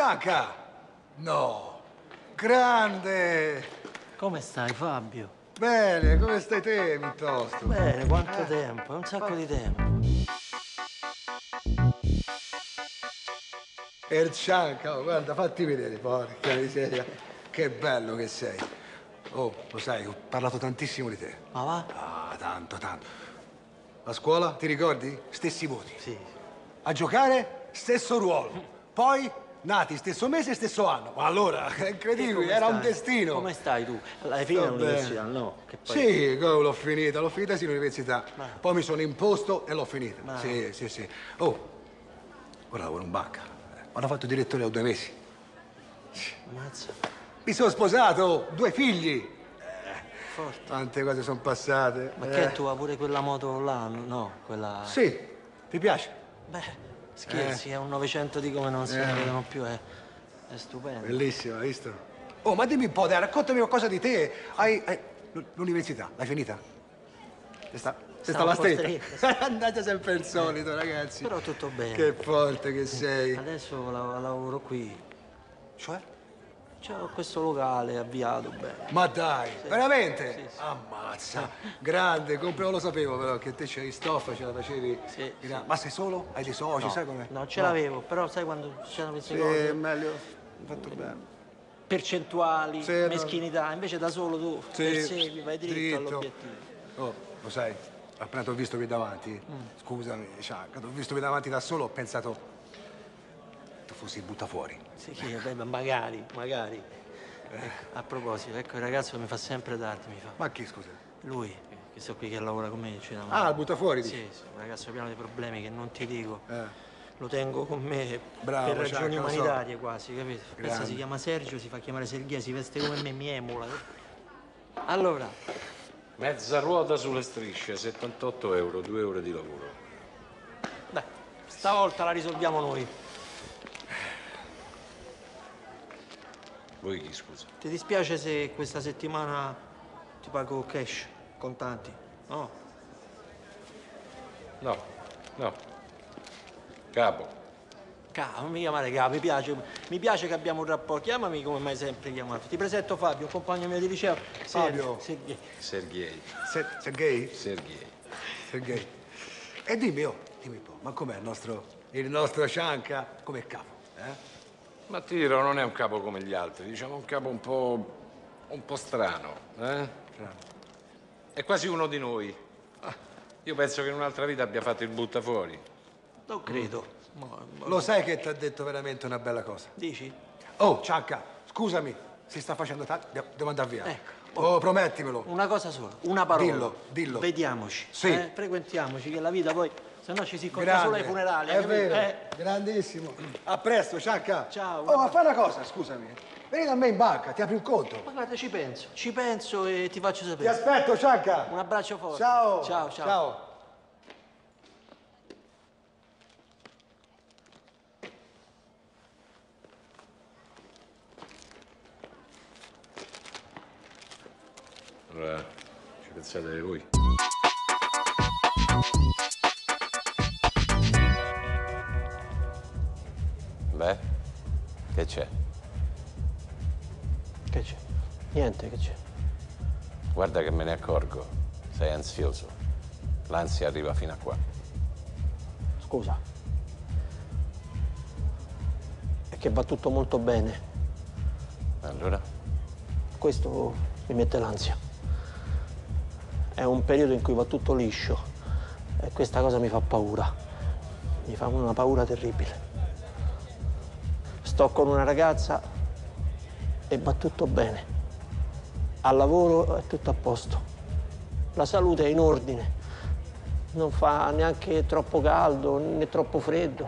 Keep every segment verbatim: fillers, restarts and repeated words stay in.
Sciacca! No! Grande! Come stai, Fabio? Bene, come stai te, piuttosto? Bene, quanto Eh. tempo? È un sacco di tempo. Ercianca, oh, guarda, fatti vedere, porca miseria. Che bello che sei. Oh, lo sai, ho parlato tantissimo di te. Ma va? Ah, tanto, tanto. A scuola, ti ricordi? Stessi voti. Sì. A giocare, stesso ruolo. Poi, nati, stesso mese, stesso anno. Ma allora, è incredibile, era un destino. Come stai tu? Hai finito Sto l'università, bene. no? Che poi... Sì, come l'ho finita, l'ho finita sì l'università. Ma- Poi mi sono imposto e l'ho finita. Ma- Sì, sì, sì. Oh, ora lavoro in banca. Mi hanno fatto direttore a due mesi. Ammazza. Mi sono sposato, due figli. Forte. Tante cose sono passate. Ma eh. che tu hai pure quella moto là? No, quella... Sì, ti piace? Beh, scherzi, è un Novecento di come non se ne Eh. vedono più, è, è stupendo. Bellissima, hai visto? Oh, ma dimmi un po', dai, raccontami qualcosa di te. Hai, hai- l'università, l'hai finita? Ti sta, ti sta Sta la un po' stretta? stretta. Andate sempre il solito, ragazzi. Però tutto bene. Che forte che sei. Adesso lav- lavoro qui. Cioè? C'ho questo locale avviato bene. Ma dai, veramente? Sì, sì. Ammazza, grande, come non lo sapevo però che te c'eri stoffa, ce la facevi. Sì, Gra- sì. Ma sei solo? Hai dei soci, sai com'è? No, ce l'avevo, però sai quando c'erano queste Sì, cose? meglio. Hai fatto bene. Percentuali, Sì, no. meschinità, invece da solo tu Sì, persegui, vai dritto, all'obiettivo. Oh, lo sai, appena ti ho visto qui davanti, Mm. scusami, Sciacca, ti ho visto qui davanti da solo, ho pensato tu fossi butta fuori. Sì, sì, beh, ma magari, magari. Ecco, a proposito, ecco il ragazzo che mi fa sempre tardi, mi fa. Ma chi, scusa? Lui, questo qui che lavora con me, ci dà una Ah, mano. il butta fuori, dici? Sì, sì, un ragazzo pieno di problemi che non ti dico. Eh. Lo tengo con me Bravo, per ragioni Sciacca, lo so. umanitarie quasi, capito? Pensa Grande. si chiama Sergio, si fa chiamare Sergei, si veste come me, mi emula. Allora, Mezza ruota sulle strisce, settantotto euro, due ore di lavoro. dai, stavolta la risolviamo noi. Voi chi, scusa? Ti dispiace se questa settimana ti pago cash, contanti? No? No, no. Capo. Capo, non mi chiamare capo, mi piace, mi piace che abbiamo un rapporto. Chiamami come mi hai sempre chiamato. Ti presento Fabio, un compagno mio di liceo. Fabio. Sergei. Sergei. Se- Sergei? Sergei. Sergei. E dimmi, oh, dimmi un po', ma com'è il nostro, il nostro Sciacca come capo? Eh? Ma ti dirò, non è un capo come gli altri, diciamo un capo un po'... un po' strano, eh? È quasi uno di noi. Ah, io penso che in un'altra vita abbia fatto il buttafuori. Non credo. Ma- ma- Lo sai che ti ha detto veramente una bella cosa? Dici? Oh, Sciacca, scusami, si sta facendo tardi, devo devo andare via. Ecco. Oh, promettimelo. Una cosa sola, una parola. Dillo, dillo. Vediamoci. Sì. eh? Frequentiamoci, che la vita poi, se no ci si incontra solo ai funerali. È hai capito? vero, Eh? grandissimo. A presto, Sciacca. Ciao. Oh, ma fai una cosa, scusami. Vieni da me in banca, ti apri un conto. Ma guarda, ci penso, ci penso e ti faccio Ti sapere. aspetto, Sciacca. Un abbraccio forte. Ciao. Ciao, ciao. Ciao. Allora, ci pensate voi? Beh, che c'è? Che c'è? Niente, che c'è? Guarda che me ne accorgo. Sei ansioso. L'ansia arriva fino a qua. Scusa. È che va tutto molto bene. Allora? Questo mi mette l'ansia. È un periodo in cui va tutto liscio e questa cosa mi fa paura. Mi fa una paura terribile. Sto con una ragazza e va tutto bene. Al lavoro è tutto a posto. La salute è in ordine. Non fa neanche troppo caldo né troppo freddo.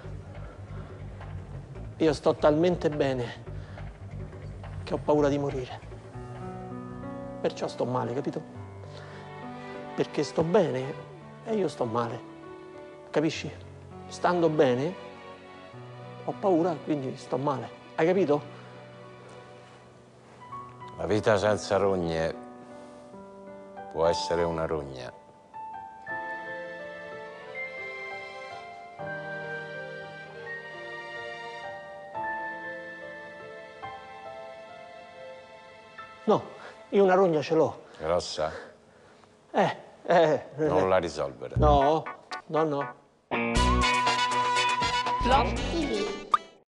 Io sto talmente bene che ho paura di morire. Perciò sto male, capito? Perché sto bene e io sto male. Capisci? Stando bene ho paura, quindi sto male. Hai capito? La vita senza rogne può essere una rogna. No, io una rogna ce l'ho. Grossa? Eh, eh. Non eh. la risolvere. No, no, no. Vlog ti vu.